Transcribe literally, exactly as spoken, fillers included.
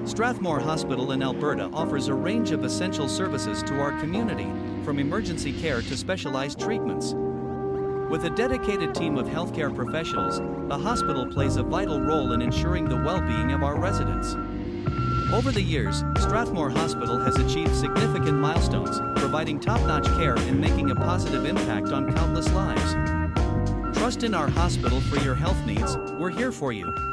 Strathmore Hospital in Alberta offers a range of essential services to our community, from emergency care to specialized treatments. With a dedicated team of healthcare professionals, the hospital plays a vital role in ensuring the well-being of our residents. Over the years, Strathmore Hospital has achieved significant milestones, providing top-notch care and making a positive impact on countless lives. Trust in our hospital for your health needs. We're here for you.